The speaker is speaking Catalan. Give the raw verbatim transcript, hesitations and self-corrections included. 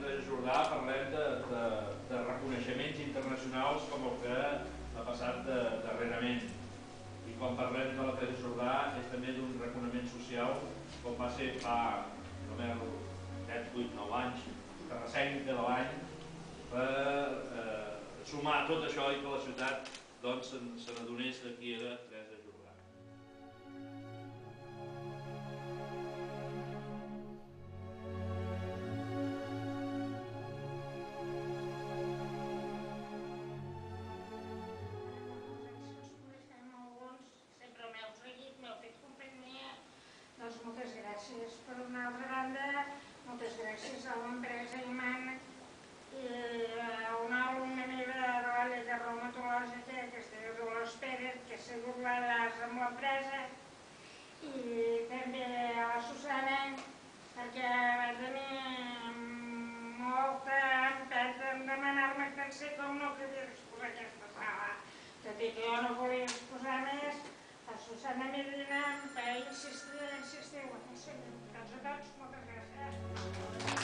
Teresa Jordà parlem de, de, de reconeixements internacionals com el que ha passat de, darrerament. I quan parlem de la Teresa Jordà és també d'un reconeixement social com va ser fa només set, vuit, nou anys, terrasènica de l'any, per eh, sumar tot això i que la ciutat doncs, se n'adonés de qui era Teresa Jordà. Doncs moltes gràcies. Per una altra banda, moltes gràcies a l'empresa Iman i a una alumna meva de la llei de reumatològica, que es diu Dolors Pérez, que ha sigut l'enllaç amb l'empresa, i també a la Susana, perquè va tenir molta empenta en demanar-me tan sé com no que havia d'exposar aquesta sala. Tot i que jo no volia exposar més, la Susana Medina em va insistir, insistir, insistir. Doncs a tots, moltes gràcies.